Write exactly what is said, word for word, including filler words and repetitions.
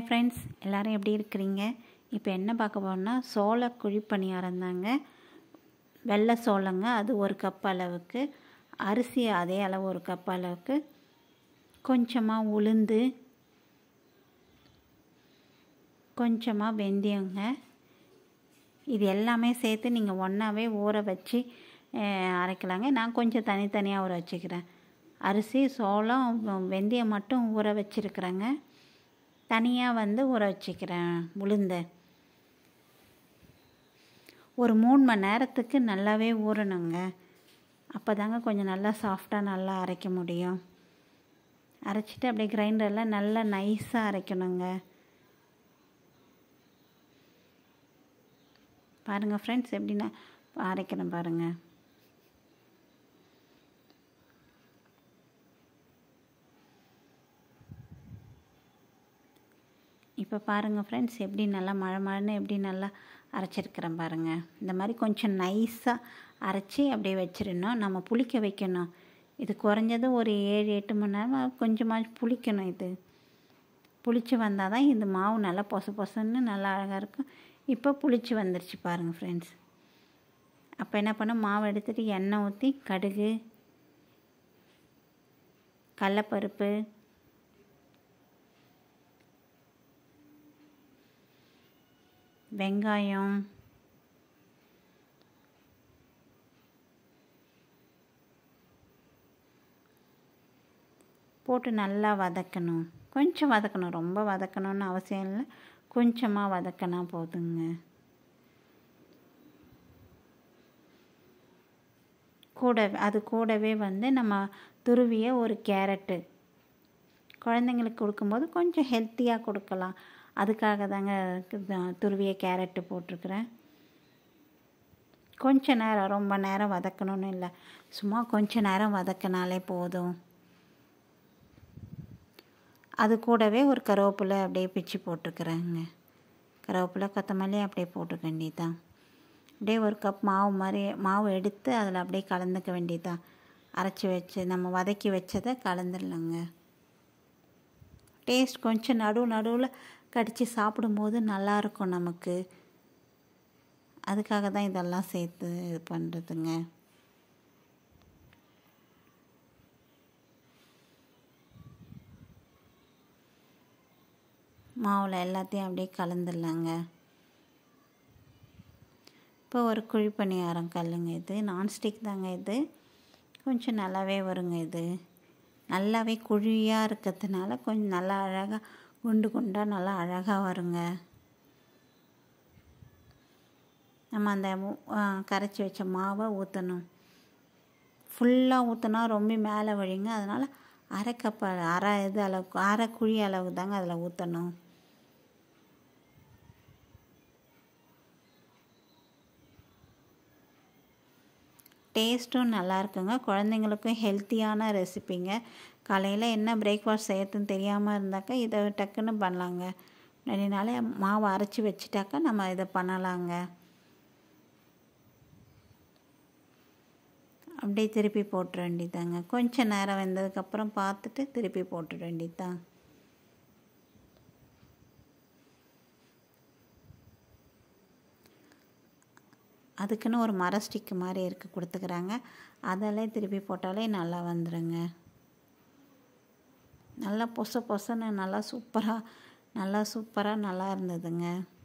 Friends, எல்லோரும் எப்படி இருக்கிறீங்க? இப்போ என்ன பார்க்க போகிறோம்னா சோள குழி பணியாரம் தாங்க. வெள்ளை சோளங்க, அது ஒரு கப் அளவுக்கு, அரிசி அதே அளவு ஒரு கப் அளவுக்கு, கொஞ்சமாக உளுந்து, கொஞ்சமாக வெந்தயங்க. இது எல்லாமே சேர்த்து நீங்கள் ஒன்றாவே ஊற வச்சு அரைக்கலாங்க. நான் கொஞ்சம் தனித்தனியாக ஊற வச்சுக்கிறேன். அரிசி, சோளம், வெந்தயம் மட்டும் ஊற வச்சுருக்குறேங்க. தனியாக வந்து ஊற வச்சுக்கிறேன் உளுந்தை. ஒரு மூணு மணி நேரத்துக்கு நல்லாவே ஊறணுங்க. அப்போ தாங்க கொஞ்சம் நல்லா சாஃப்டாக நல்லா அரைக்க முடியும். அரைச்சிட்டு அப்படியே கிரைண்டரில் நல்லா நைஸாக அரைக்கணுங்க. பாருங்கள் ஃப்ரெண்ட்ஸ், எப்படி நான் அரைக்கிறேன் பாருங்கள். இப்போ பாருங்கள் ஃப்ரெண்ட்ஸ், எப்படி நல்லா மழை மழைன்னு எப்படி நல்லா அரைச்சிருக்கிறேன் பாருங்கள். இந்த மாதிரி கொஞ்சம் நைஸாக அரைச்சி அப்படியே வச்சிடணும். நம்ம புளிக்க வைக்கணும். இது குறைஞ்சது ஒரு ஏழு எட்டு மணி நேரம் கொஞ்சமாக புளிக்கணும். இது புளிச்சு வந்தால் தான் இந்த மாவு நல்லா பொச பொசன்னு நல்லா அழகாக இருக்கும். இப்போ புளிச்சு வந்துருச்சு பாருங்கள் ஃப்ரெண்ட்ஸ். அப்போ என்ன பண்ண, மாவு எடுத்துகிட்டு எண்ணெய் ஊற்றி கடுகு, கடலைப்பருப்பு, வெங்காயம், போட்டு நல்லா வதக்கணும். கொஞ்சம் வதக்கணும், ரொம்ப வதக்கணும்னு அவசியம் இல்லை, கொஞ்சமாக வதக்கினா போதுங்க. கூட அது கூடவே வந்து நம்ம துருவிய ஒரு கேரட்டு, குழந்தைங்களுக்கு கொடுக்கும்போது கொஞ்சம் ஹெல்த்தியாக கொடுக்கலாம். அதுக்காக தாங்க துருவிய கேரட்டு போட்டிருக்கிறேன். கொஞ்ச நேரம், ரொம்ப நேரம் வதக்கணும்னு இல்லை, சும்மா கொஞ்ச நேரம் வதக்கினாலே போதும். அது கூடவே ஒரு கருவேப்பிலை அப்படியே பிச்சு போட்டுக்கிறேங்க. கருவேப்பிலை, கொத்தமல்லி அப்படியே போட்டுக்க வேண்டியதுதான். அப்படியே ஒரு கப் மாவு மாதிரி மாவு எடுத்து அதில் அப்படியே கலந்துக்க வேண்டியதுதான். அரைச்சி வச்சு நம்ம வதக்கி வச்சதை கலந்துடலாங்க. டேஸ்ட் கொஞ்சம் நடு நடுவில் கடித்து சாப்பிடும்போது நல்லாயிருக்கும் நமக்கு. அதுக்காக தான் இதெல்லாம் சேர்த்து இது பண்ணுறதுங்க. மாவில் எல்லாத்தையும் அப்படியே கலந்துடலாங்க. இப்போ ஒரு குழி பணியாரம் கல்லுங்க, இது நான்ஸ்டிக் தாங்க. இது கொஞ்சம் நல்லாவே வருங்க. இது நல்லாவே குழியாக இருக்கிறதுனால கொஞ்சம் நல்லா அழகாக குண்டு குண்டாக நல்லா அழகாக வருங்க. நம்ம அந்த கரைச்சி வச்ச மாவை ஊற்றணும். ஃபுல்லாக ஊற்றினா ரொம்ப மேலே வழிங்க. அதனால் அரை கப் அரை இது அளவுக்கு அரை குழி அளவு தாங்க அதில் ஊற்றணும். டேஸ்ட்டும் நல்லா இருக்குங்க. குழந்தைங்களுக்கும் ஹெல்த்தியான ரெசிப்பிங்க. காலையில் என்ன பிரேக்ஃபாஸ்ட் செய்யறதுன்னு தெரியாமல் இருந்தாக்கா இதை டக்குன்னு பண்ணலாங்க. ரெண்டு நாளே மாவு அரைச்சி வச்சுட்டாக்கா நம்ம இதை பண்ணலாங்க. அப்படியே திருப்பி போட்டுற வேண்டியதாங்க. கொஞ்சம் நேரம் வெந்ததுக்கப்புறம் பார்த்துட்டு திருப்பி போட்டுட வேண்டியதுதான். அதுக்குன்னு ஒரு மர ஸ்டிக்கு மாதிரி இருக்க கொடுத்துக்கிறாங்க. அதெல்லாம் திருப்பி போட்டாலே நல்லா வந்துடுங்க. நல்லா பொச பொசன்னு நல்லா சூப்பராக நல்லா சூப்பராக நல்லா இருந்ததுங்க.